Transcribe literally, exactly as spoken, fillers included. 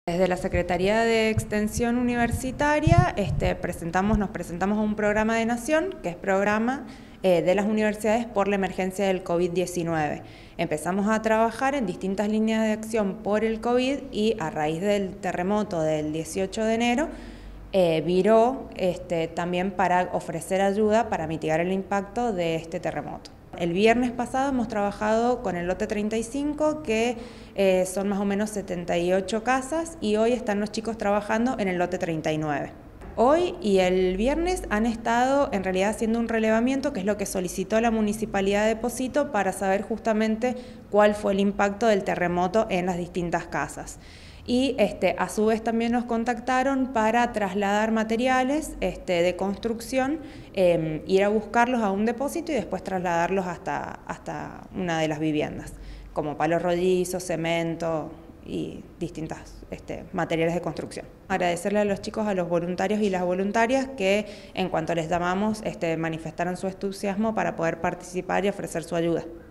Desde la Secretaría de Extensión Universitaria este, presentamos, nos presentamos a un programa de Nación, que es programa eh, de las universidades por la emergencia del COVID diecinueve. Empezamos a trabajar en distintas líneas de acción por el COVID y a raíz del terremoto del dieciocho de enero, eh, viró este, también para ofrecer ayuda para mitigar el impacto de este terremoto. El viernes pasado hemos trabajado con el lote treinta y cinco, que eh, son más o menos setenta y ocho casas, y hoy están los chicos trabajando en el lote treinta y nueve. Hoy y el viernes han estado en realidad haciendo un relevamiento, que es lo que solicitó la Municipalidad de Pocito, para saber justamente cuál fue el impacto del terremoto en las distintas casas. Y este, a su vez también nos contactaron para trasladar materiales este, de construcción, eh, ir a buscarlos a un depósito y después trasladarlos hasta, hasta una de las viviendas, como palos rollizos, cemento y distintos este, materiales de construcción. Agradecerle a los chicos, a los voluntarios y las voluntarias que en cuanto les llamamos este, manifestaron su entusiasmo para poder participar y ofrecer su ayuda.